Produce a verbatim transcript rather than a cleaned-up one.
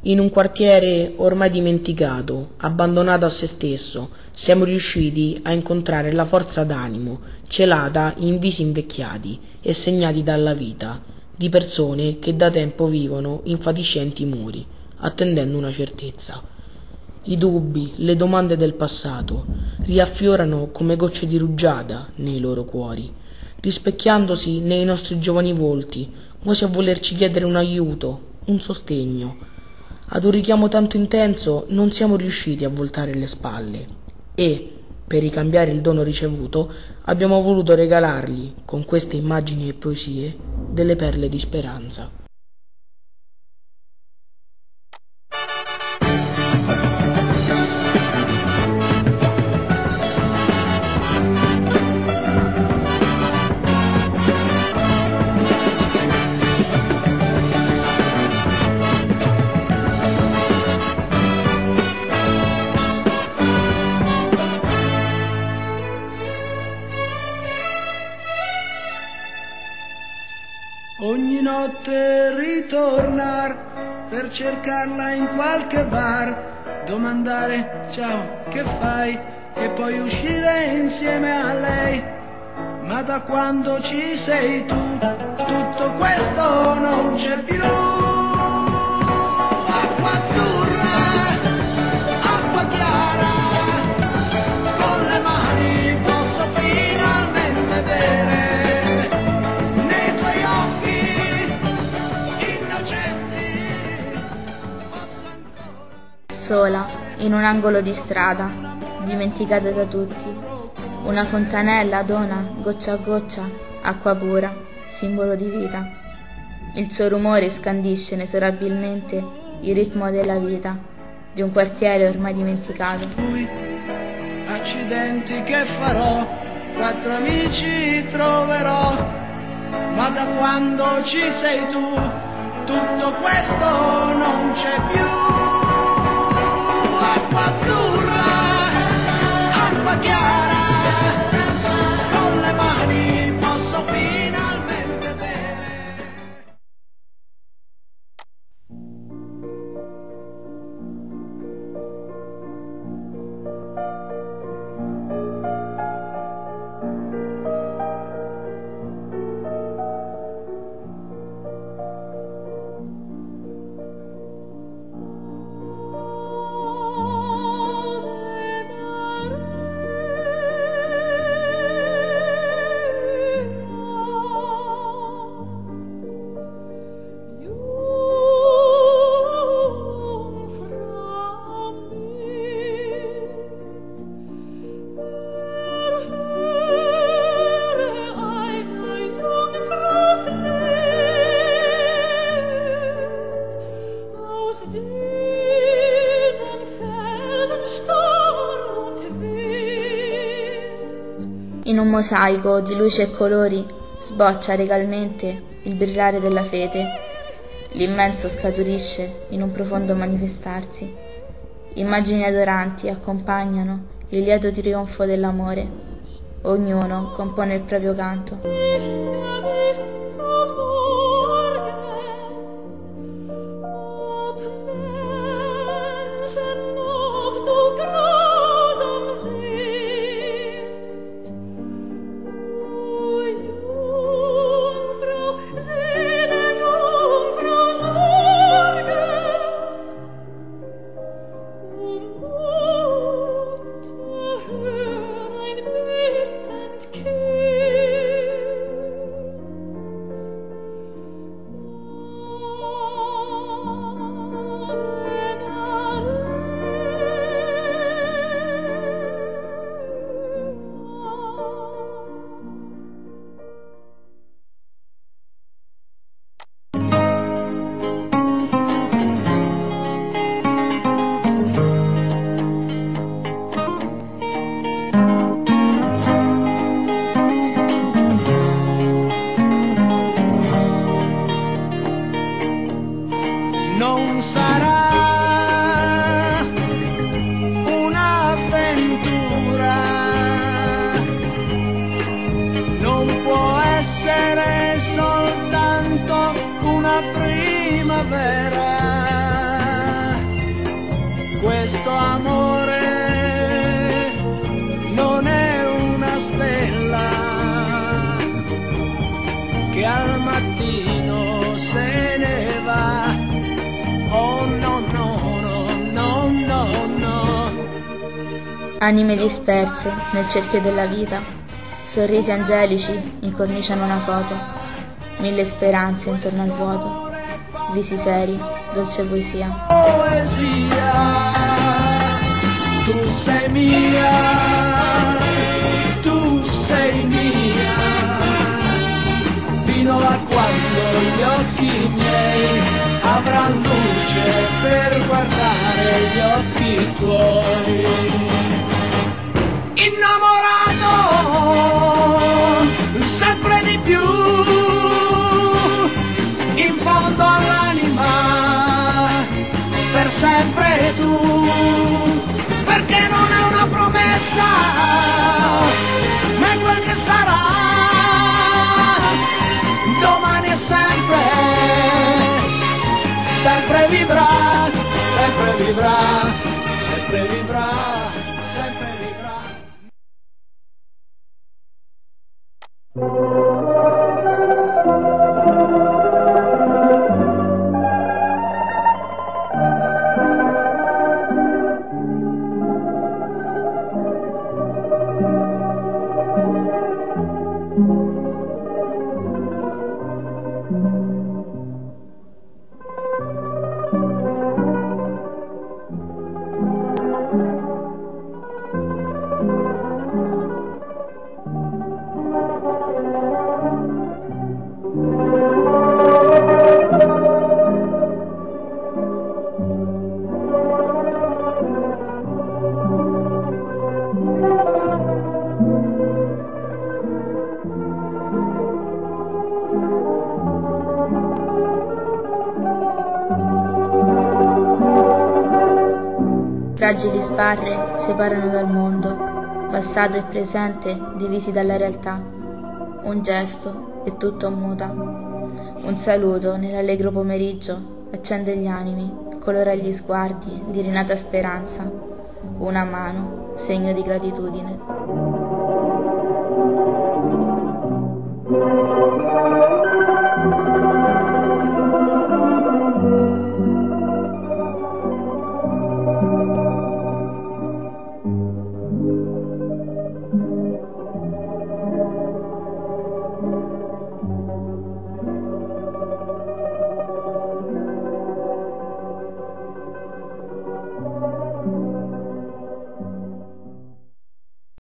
In un quartiere ormai dimenticato, abbandonato a se stesso, siamo riusciti a incontrare la forza d'animo, celata in visi invecchiati e segnati dalla vita, di persone che da tempo vivono in fatiscenti muri, attendendo una certezza. I dubbi, le domande del passato riaffiorano come gocce di rugiada nei loro cuori, rispecchiandosi nei nostri giovani volti, quasi a volerci chiedere un aiuto, un sostegno. Ad un richiamo tanto intenso non siamo riusciti a voltare le spalle e, per ricambiare il dono ricevuto, abbiamo voluto regalargli, con queste immagini e poesie, delle perle di speranza. Ogni notte ritornar per cercarla in qualche bar, domandare ciao che fai e poi uscire insieme a lei. Ma da quando ci sei tu tutto questo non c'è più. Acqua azzurra, acqua chiara, con le mani posso finalmente bere. Sola, in un angolo di strada, dimenticata da tutti, una fontanella dona, goccia a goccia, acqua pura, simbolo di vita. Il suo rumore scandisce inesorabilmente il ritmo della vita di un quartiere ormai dimenticato. Accidenti che farò, quattro amici troverò, ma da quando ci sei tu, tutto questo non c'è più. Acqua azzurra, acqua chiara, con le mani posso finalmente bere. In un mosaico di luci e colori sboccia regalmente il brillare della fede. L'immenso scaturisce in un profondo manifestarsi. Immagini adoranti accompagnano il lieto trionfo dell'amore. Ognuno compone il proprio canto. Non sarà un'avventura, non può essere soltanto una primavera. che al mattino se ne va. Oh no, no, no, no, no, no. Anime disperse nel cerchio della vita, sorrisi angelici incorniciano una foto, mille speranze intorno al vuoto, visi seri, dolce poesia. Poesia, tu sei mia, tu sei mia, fino a quando gli occhi miei avranno luce per guardare gli occhi tuoi. Innamorato sempre di più, in fondo all'anima, per sempre tu, perché non è una promessa, ma è quel che sarà, domani è sempre, sempre vivrà, sempre vivrà, sempre vivrà, sempre vivrà. Fragili sbarre separano dal mondo, passato e presente divisi dalla realtà. Un gesto e tutto muta. Un saluto nell'allegro pomeriggio accende gli animi, colora gli sguardi di rinata speranza. Una mano, segno di gratitudine.